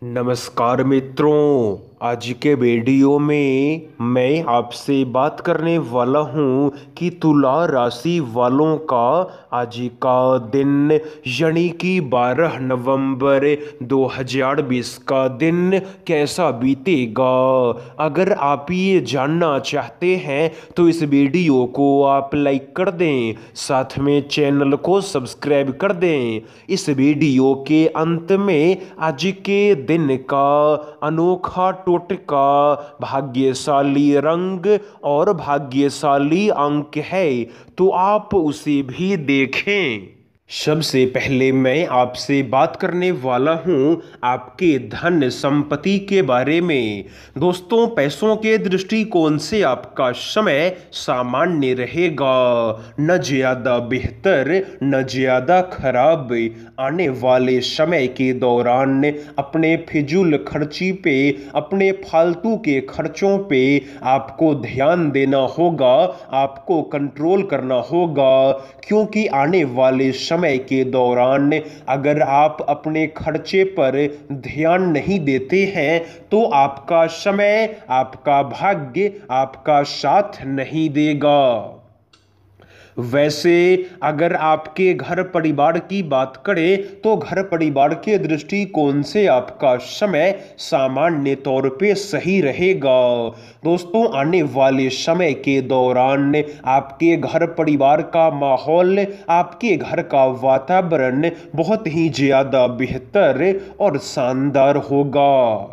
नमस्कार मित्रों, आज के वीडियो में मैं आपसे बात करने वाला हूं कि तुला राशि वालों का आज का दिन यानी कि 12 नवंबर 2020 का दिन कैसा बीतेगा। अगर आप ये जानना चाहते हैं तो इस वीडियो को आप लाइक कर दें, साथ में चैनल को सब्सक्राइब कर दें। इस वीडियो के अंत में आज के दिन का अनोखा टोटका, भाग्यशाली रंग और भाग्यशाली अंक है, तो आप उसे भी देखें। सबसे पहले मैं आपसे बात करने वाला हूं आपके धन संपत्ति के बारे में। दोस्तों, पैसों के दृष्टिकोण से आपका समय सामान्य रहेगा, न ज्यादा बेहतर न ज्यादा खराब। आने वाले समय के दौरान अपने फिजूल खर्ची पे, अपने फालतू के खर्चों पे आपको ध्यान देना होगा, आपको कंट्रोल करना होगा, क्योंकि आने वाले समय के दौरान अगर आप अपने खर्चे पर ध्यान नहीं देते हैं तो आपका समय, आपका भाग्य आपका साथ नहीं देगा। वैसे अगर आपके घर परिवार की बात करें तो घर परिवार के दृष्टिकोण से आपका समय सामान्य तौर पे सही रहेगा। दोस्तों, आने वाले समय के दौरान आपके घर परिवार का माहौल, आपके घर का वातावरण बहुत ही ज़्यादा बेहतर और शानदार होगा।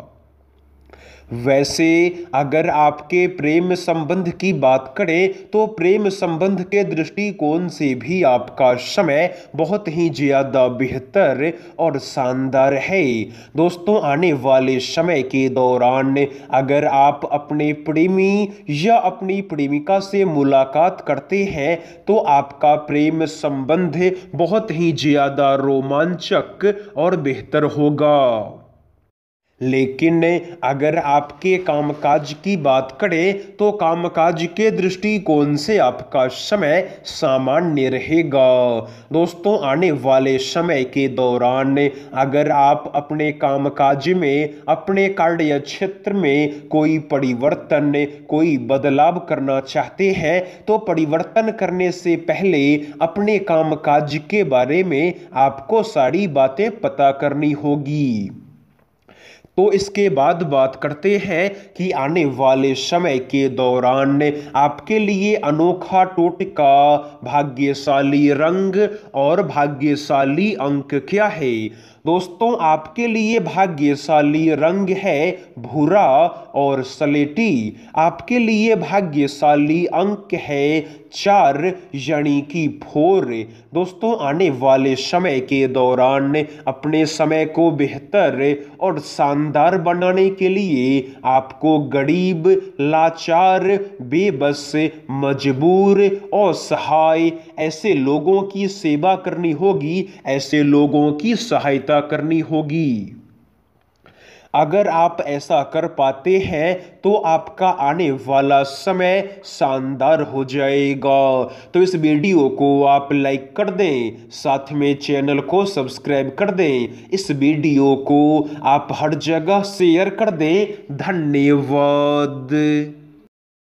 वैसे अगर आपके प्रेम संबंध की बात करें तो प्रेम संबंध के दृष्टिकोण से भी आपका समय बहुत ही ज़्यादा बेहतर और शानदार है। दोस्तों, आने वाले समय के दौरान अगर आप अपने प्रेमी या अपनी प्रेमिका से मुलाकात करते हैं तो आपका प्रेम संबंध बहुत ही ज़्यादा रोमांचक और बेहतर होगा। लेकिन अगर आपके कामकाज की बात करें तो कामकाज के दृष्टिकोण से आपका समय सामान्य रहेगा। दोस्तों, आने वाले समय के दौरान अगर आप अपने कामकाज में, अपने कार्य क्षेत्र में कोई परिवर्तन, कोई बदलाव करना चाहते हैं तो परिवर्तन करने से पहले अपने कामकाज के बारे में आपको सारी बातें पता करनी होगी। तो इसके बाद बात करते हैं कि आने वाले समय के दौरान आपके लिए अनोखा टोटका, भाग्यशाली रंग और भाग्यशाली अंक क्या है। दोस्तों, आपके लिए भाग्यशाली रंग है भूरा और सलेटी। आपके लिए भाग्यशाली अंक है 4 यानी कि 4। दोस्तों, आने वाले समय के दौरान अपने समय को बेहतर और शानदार बनाने के लिए आपको गरीब, लाचार, बेबस, मजबूर और असहाय ऐसे लोगों की सेवा करनी होगी, ऐसे लोगों की सहायता करनी होगी। अगर आप ऐसा कर पाते हैं तो आपका आने वाला समय शानदार हो जाएगा। तो इस वीडियो को आप लाइक कर दें, साथ में चैनल को सब्सक्राइब कर दें। इस वीडियो को आप हर जगह शेयर कर दें। धन्यवाद।